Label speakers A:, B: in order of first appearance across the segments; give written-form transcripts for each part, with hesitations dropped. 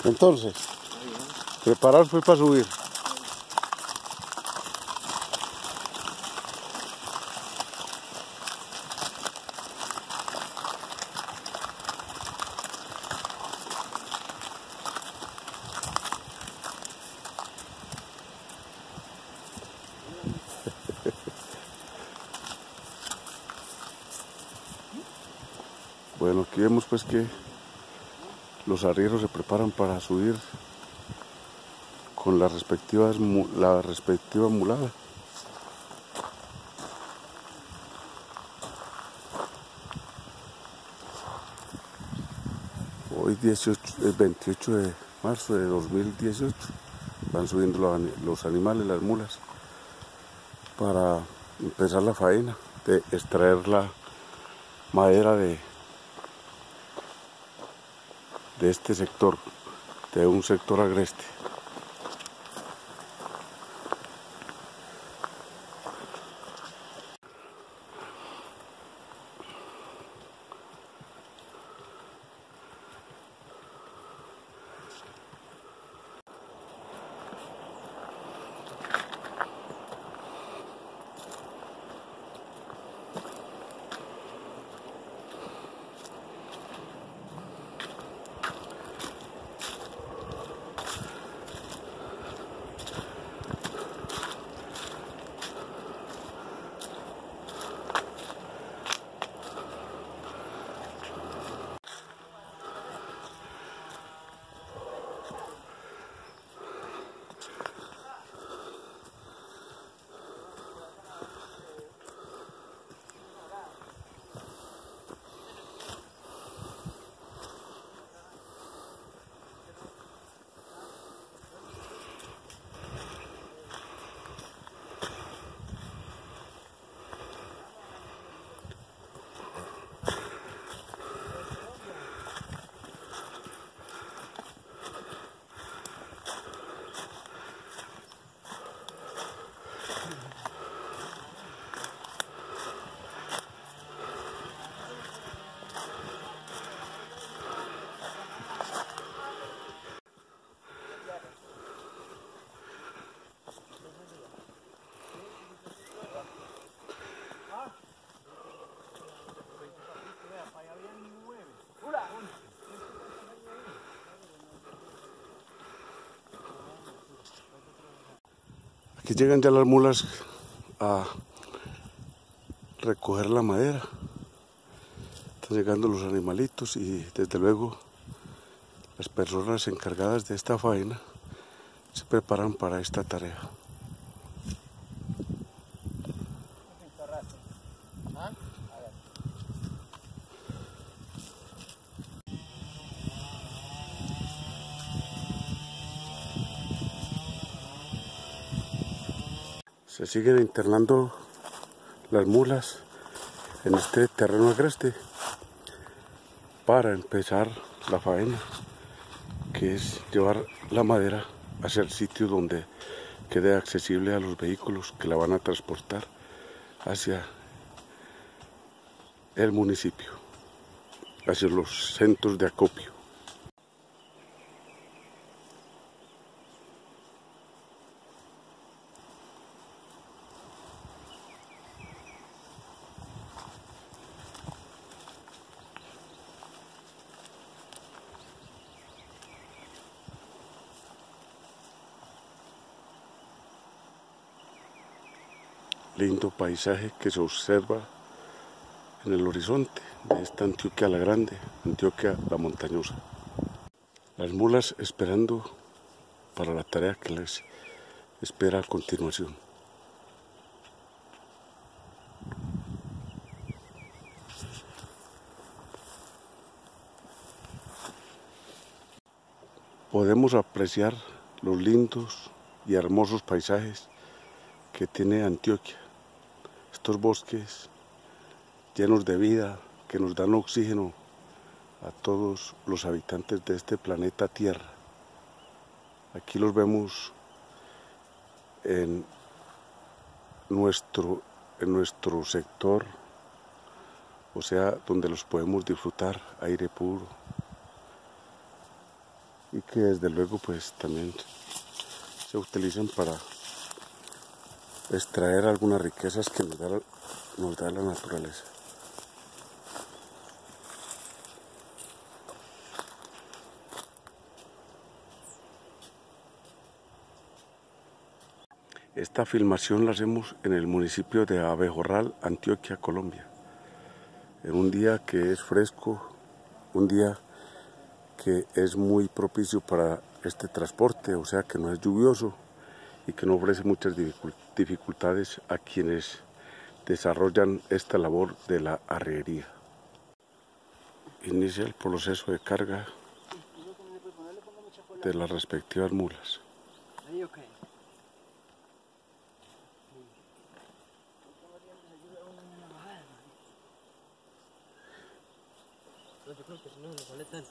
A: Entonces, preparados pues para subir. Bueno, aquí vemos pues que los arrieros se preparan para subir con la respectiva mulada. Hoy 28 de marzo de 2018 van subiendo los animales, las mulas, para empezar la faena de extraer la madera de este sector, de un sector agreste. Aquí llegan ya las mulas a recoger la madera. Están llegando los animalitos y desde luego las personas encargadas de esta faena se preparan para esta tarea. Se siguen internando las mulas en este terreno agreste para empezar la faena, que es llevar la madera hacia el sitio donde quede accesible a los vehículos que la van a transportar hacia el municipio, hacia los centros de acopio. Lindo paisaje que se observa en el horizonte de esta Antioquia la Grande, Antioquia la Montañosa. Las mulas esperando para la tarea que les espera a continuación. Podemos apreciar los lindos y hermosos paisajes que tiene Antioquia. Estos bosques llenos de vida que nos dan oxígeno a todos los habitantes de este planeta Tierra. Aquí los vemos en nuestro sector, o sea, donde los podemos disfrutar, aire puro, y que desde luego pues también se utilizan para extraer algunas riquezas que nos da la naturaleza. Esta filmación la hacemos en el municipio de Abejorral, Antioquia, Colombia. En un día que es fresco, un día que es muy propicio para este transporte, o sea que no es lluvioso y que no ofrece muchas dificultades a quienes desarrollan esta labor de la arriería. Inicia el proceso de carga de las respectivas mulas.
B: No, yo creo que si no, no vale tanto.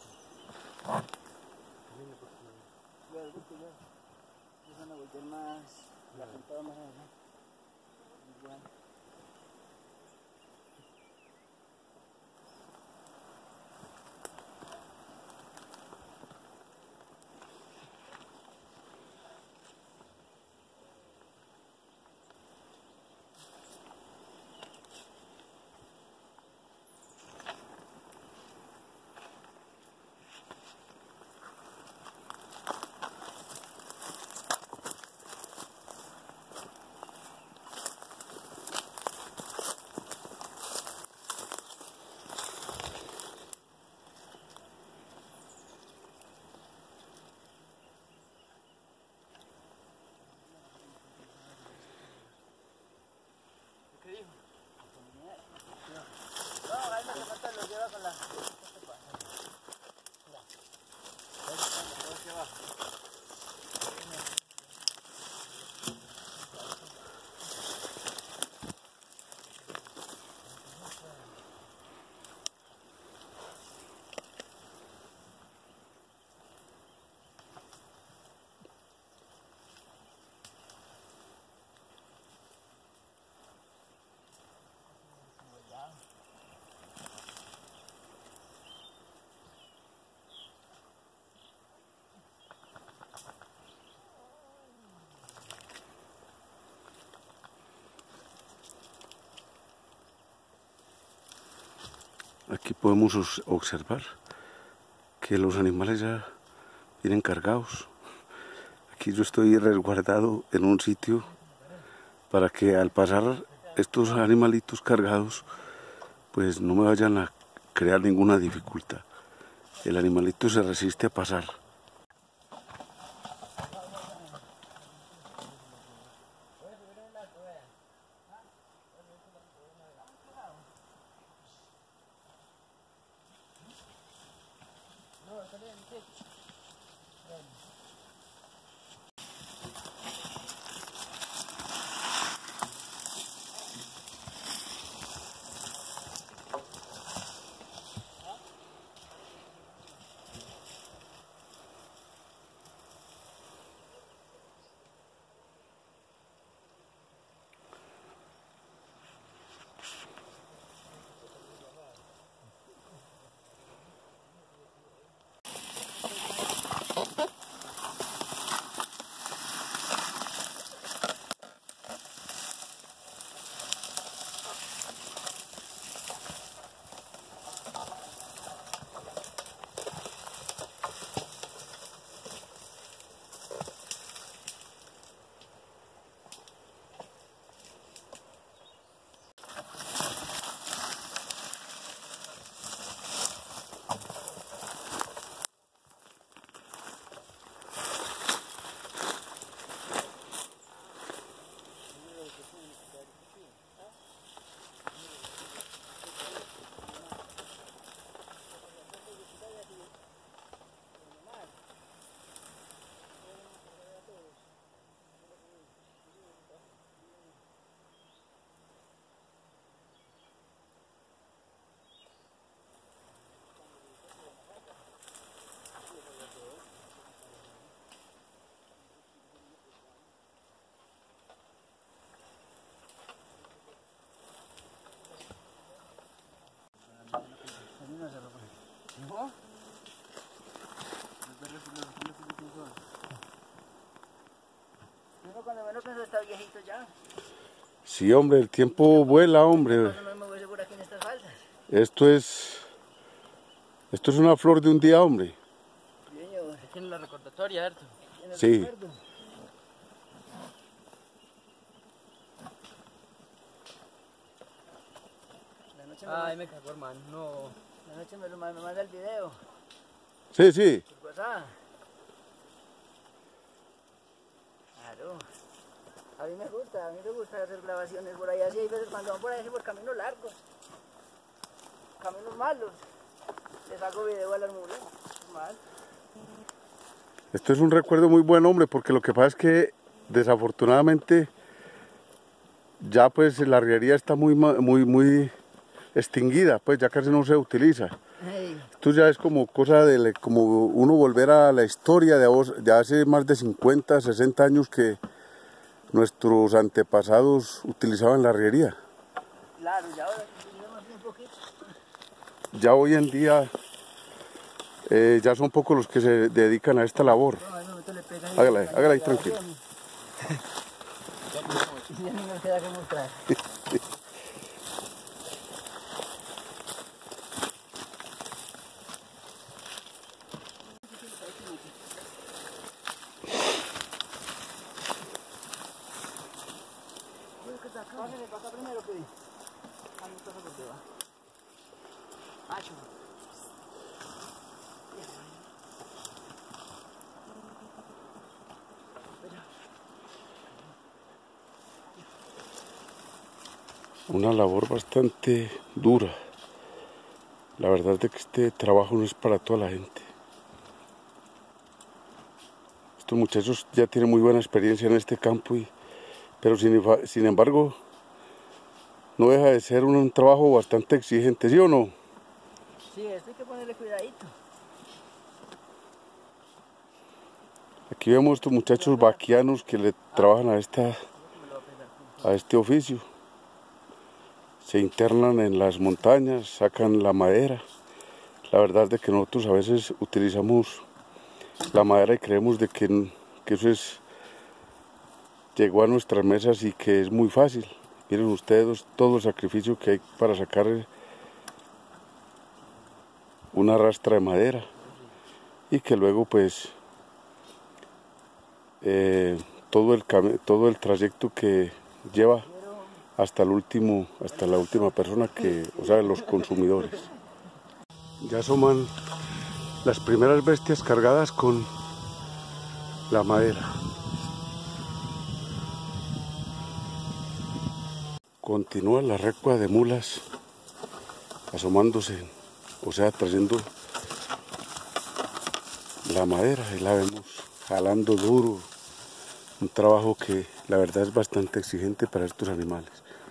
C: Empiezan a volver más, la puntada más adelante. ¿Qué dijo? No, ahí no se falta, lo lleva con la... Mira, ahí está, aquí abajo.
A: Aquí podemos observar que los animales ya vienen cargados. Aquí yo estoy resguardado en un sitio para que al pasar estos animalitos cargados, pues no me vayan a crear ninguna dificultad. El animalito se resiste a pasar.
C: esto ya.
A: Sí, hombre, el tiempo vuela, hombre.
C: No me muevo por aquí en estas faldas.
A: Esto es una flor de un día, hombre.
C: Señor,
B: Tiene la recordatoria, harto.
C: ¿tiene
A: Sí.
C: recuerdo? La noche
B: Ay, me cagó, hermano. No.
C: la noche me manda el video
A: Sí, sí.
C: por WhatsApp. Claro. A mí me gusta hacer grabaciones por ahí así. Hay veces cuando van por ahí por caminos largos, caminos malos, les hago video a las mulas. Normal.
A: Esto es un recuerdo muy buen, hombre, porque lo que pasa es que desafortunadamente ya pues la arriería está muy extinguida, pues ya casi no se utiliza.
C: Hey,
A: Esto ya es como cosa de como uno volver a la historia de hace más de 50, 60 años que nuestros antepasados utilizaban la arriería.
C: claro, ya ahora tenemos un poquito.
A: Ya hoy en día ya son pocos los que se dedican a esta labor.
C: No, en un momento le pega ahí.
A: Hágala ahí tranquilo.
C: Ya no nos queda que mostrar. Pásenle para acá primero, que a mi cosa por debajo. Macho.
A: Una labor bastante dura. La verdad es que este trabajo no es para toda la gente. Estos muchachos ya tienen muy buena experiencia en este campo, pero sin embargo no deja de ser un trabajo bastante exigente, ¿sí o no?
C: Sí, esto hay que ponerle cuidadito.
A: Aquí vemos estos muchachos vaquianos que le trabajan a este oficio. Se internan en las montañas, sacan la madera. La verdad es que nosotros a veces utilizamos la madera y creemos de que eso llegó a nuestras mesas y que es muy fácil. Miren ustedes todo el sacrificio que hay para sacar una rastra de madera y que luego pues todo el trayecto que lleva hasta la última persona o sea, los consumidores. Ya asoman las primeras bestias cargadas con la madera. Continúa la recua de mulas asomándose, o sea, trayendo la madera y la vemos jalando duro. Un trabajo que la verdad es bastante exigente para estos animales.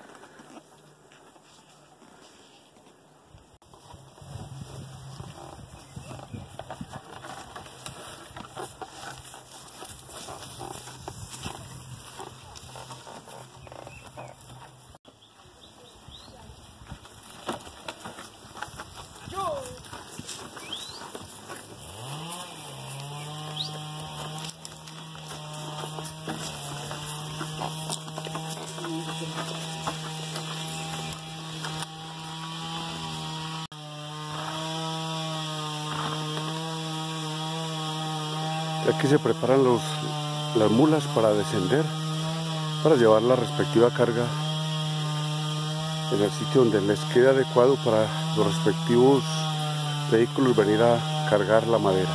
A: Aquí se preparan las mulas para descender, para llevar la respectiva carga en el sitio donde les quede adecuado para los respectivos vehículos venir a cargar la madera.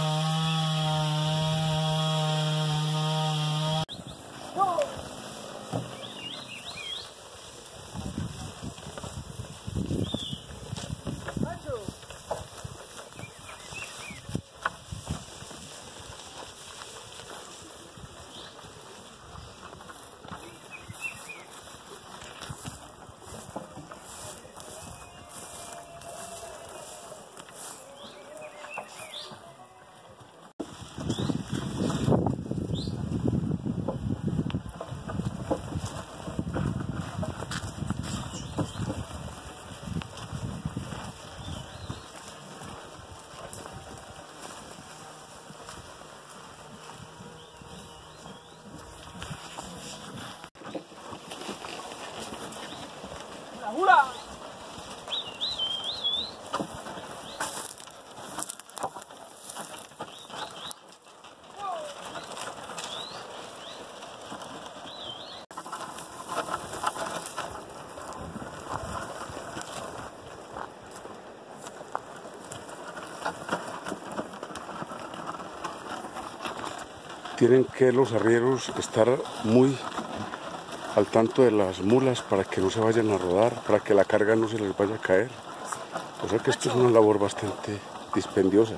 A: Tienen que los arrieros estar muy al tanto de las mulas para que no se vayan a rodar, para que la carga no se les vaya a caer. O sea que esto es una labor bastante dispendiosa.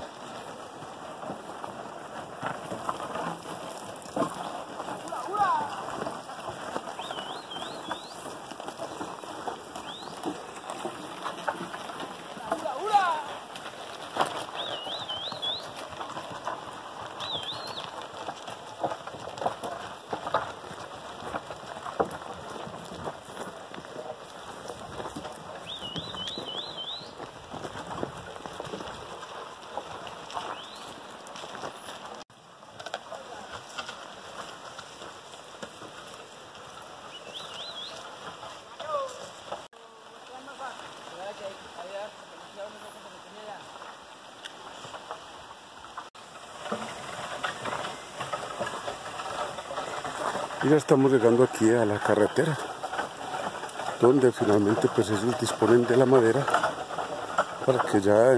A: Y ya estamos llegando aquí a la carretera, donde finalmente pues ellos disponen de la madera para que ya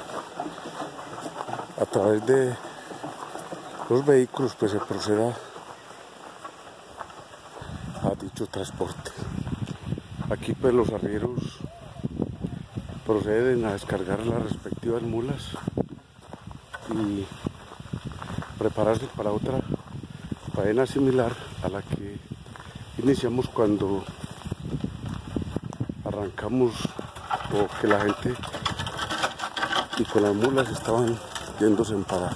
A: a través de los vehículos pues se proceda a dicho transporte. Aquí pues los arrieros proceden a descargar las respectivas mulas y prepararse para otra faena similar a la que iniciamos cuando arrancamos, o que la gente y con las mulas estaban yéndose en parada.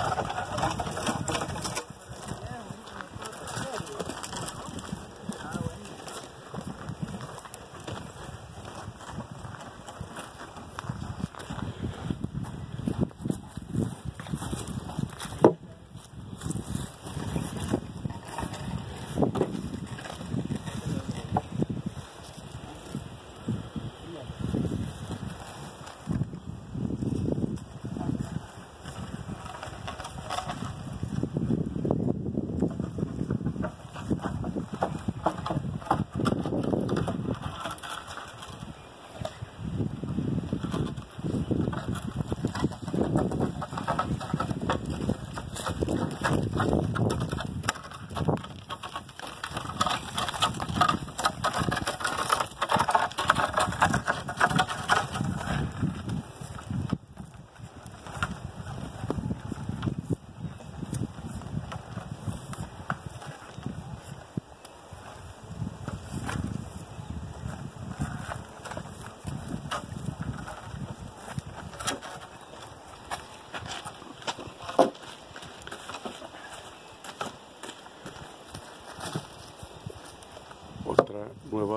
A: Otra nueva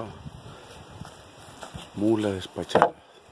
A: mula despachada.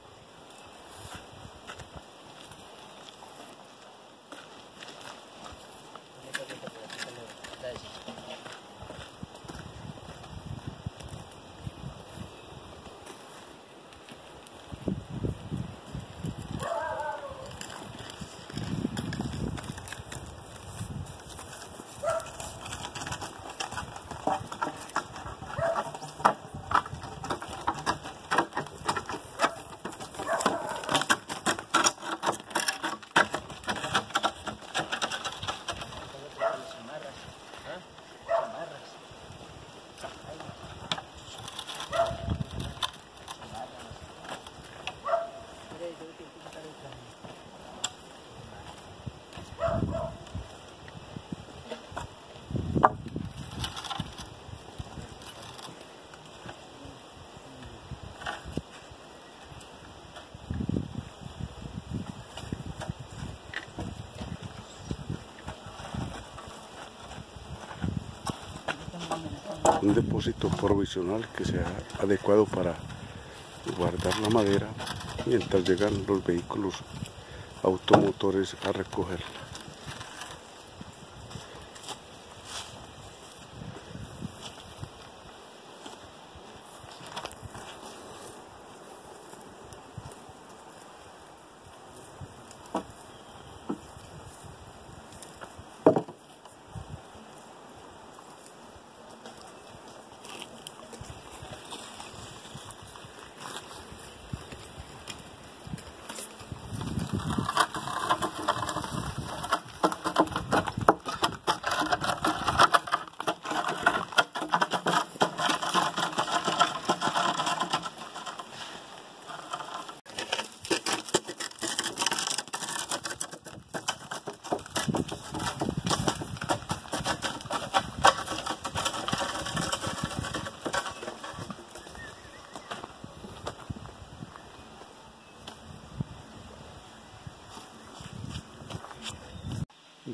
A: Un depósito provisional que sea adecuado para guardar la madera mientras llegan los vehículos automotores a recogerla.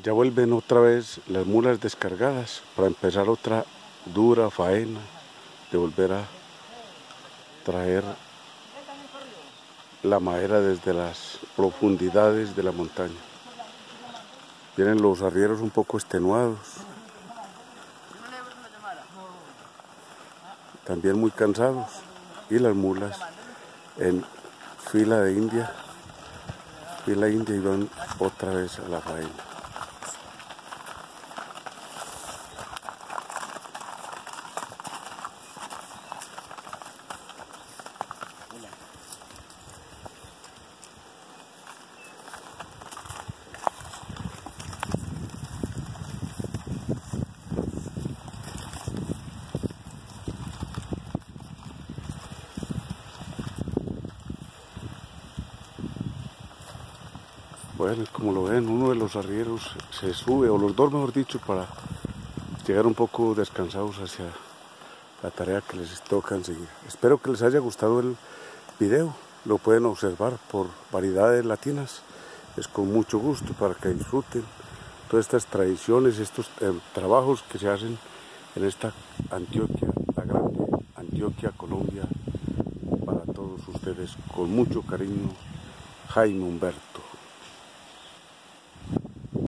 A: Ya vuelven otra vez las mulas descargadas para empezar otra dura faena de volver a traer la madera desde las profundidades de la montaña. Vienen los arrieros un poco extenuados, también muy cansados, y las mulas en fila india y van otra vez a la faena. Bueno, como lo ven, uno de los arrieros se sube, o los dos mejor dicho, para llegar un poco descansados hacia la tarea que les toca enseguida. Espero que les haya gustado el video, lo pueden observar por variedades latinas, es con mucho gusto para que disfruten todas estas tradiciones, estos trabajos que se hacen en esta Antioquia, la grande Antioquia, Colombia, para todos ustedes, con mucho cariño, Jaime Humberto.